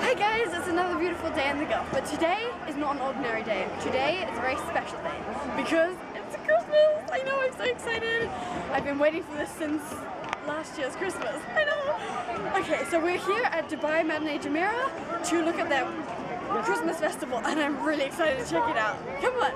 Hey guys, it's another beautiful day in the Gulf, but today is not an ordinary day. Today is a very special day because it's Christmas. I know, I'm so excited. I've been waiting for this since last year's Christmas. I know. Okay, so we're here at Dubai Madinat Jumeirah to look at their Christmas festival, and I'm really excited to check it out. Come on.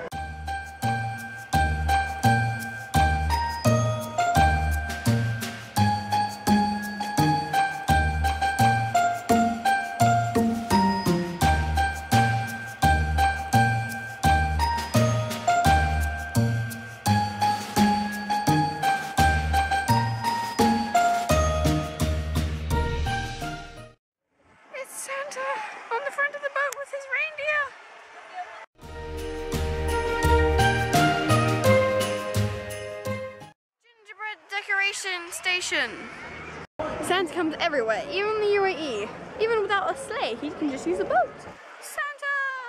Santa on the front of the boat with his reindeer. Gingerbread decoration station. Santa comes everywhere, even in the UAE. Even without a sleigh, he can just use a boat. Santa!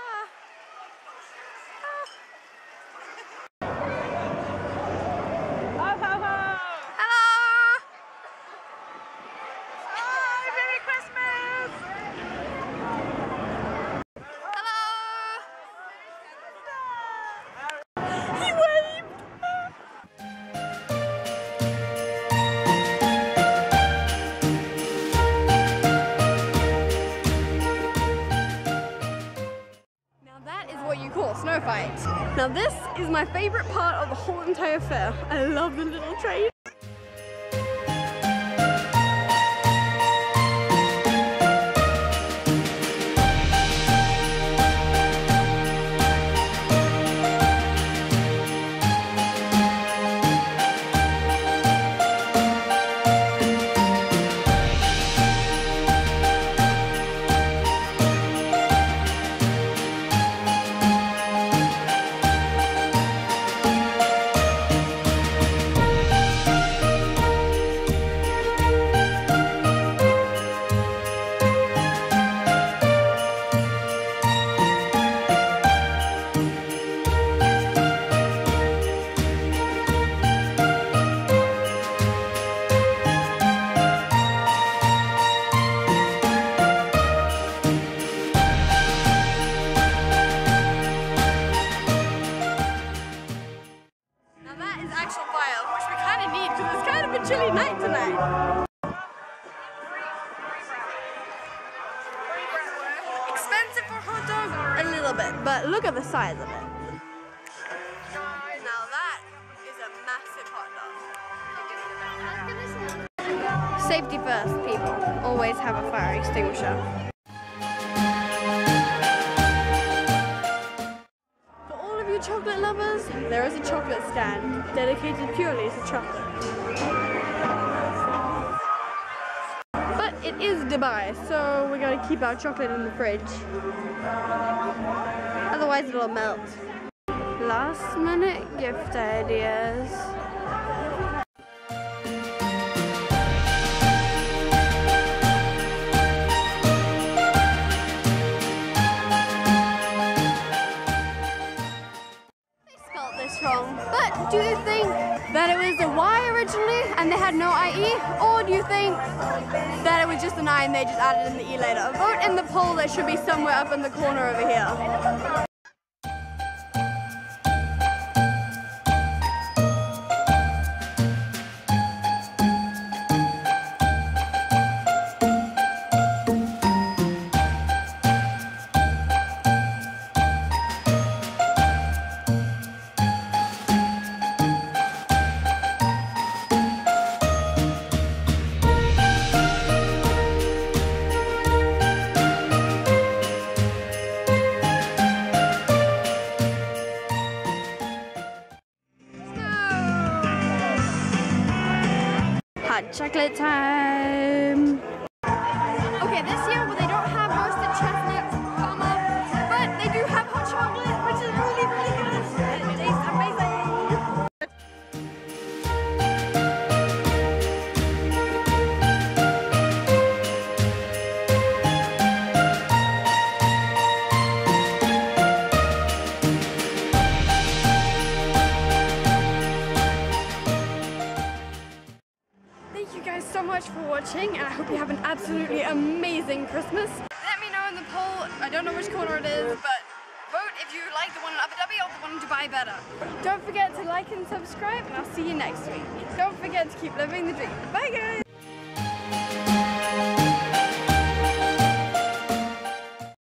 Snow fight. Now this is my favorite part of the whole entire fair. I love the little train. Chilly night tonight. Expensive for hot dogs? A little bit, but look at the size of it. Now that is a massive hot dog. Safety first, people. Always have a fire extinguisher. For all of you chocolate lovers, there is a chocolate stand dedicated purely to chocolate. But it is Dubai, so we gotta keep our chocolate in the fridge. Otherwise it'll melt. Last minute gift ideas. Wrong. But do you think that it was a Y originally and they had no IE? Or do you think that it was just an I and they just added in the E later? Vote in the poll that should be somewhere up in the corner over here. Hot chocolate time! Okay, this year they don't have roasted chestnuts, but they do have hot chocolate, which is really, really good. And it tastes amazing. Thank you guys so much for watching, and I hope you have an absolutely amazing Christmas. Let me I don't know which corner it is, but vote if you like the one in Abu Dhabi or the one in Dubai better. Don't forget to like and subscribe, and I'll see you next week. Don't forget to keep living the dream. Bye guys!